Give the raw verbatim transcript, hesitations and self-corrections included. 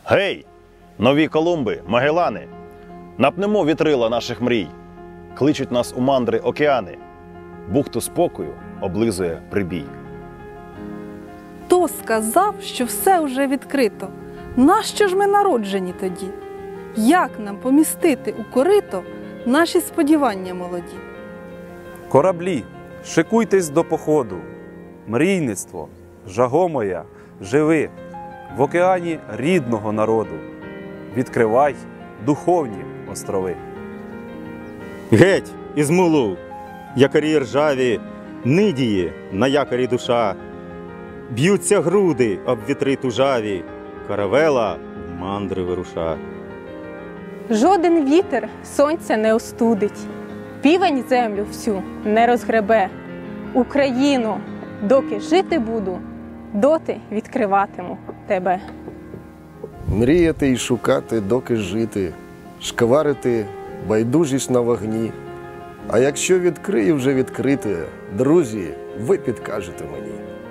Гей, нові Колумби, Магелани! Напнемо вітрила наших мрій, кличуть нас у мандри океани, бухту спокою облизує прибій. Хто сказав, що все вже відкрито? Нащо ж ми народжені тоді? Як нам помістити у корито наші сподівання молоді? Кораблі, шикуйтесь до походу, мрійництво, жаго моя, живи в океані рідного народу, відкривай духовні острови. Геть із мулу, якорі ржаві, нидіє на якорі душа, б'ються груди об вітри тужаві, каравела в мандри вируша. Жоден вітер сонця не остудить, півень землю всю не розгребе. Україно, доки жити буду, доти відкриватиму тебе. Мріяти і шукати, доки жити, шкварити байдужість на вогні. А якщо відкрию вже відкрите, друзі, ви підкажете мені.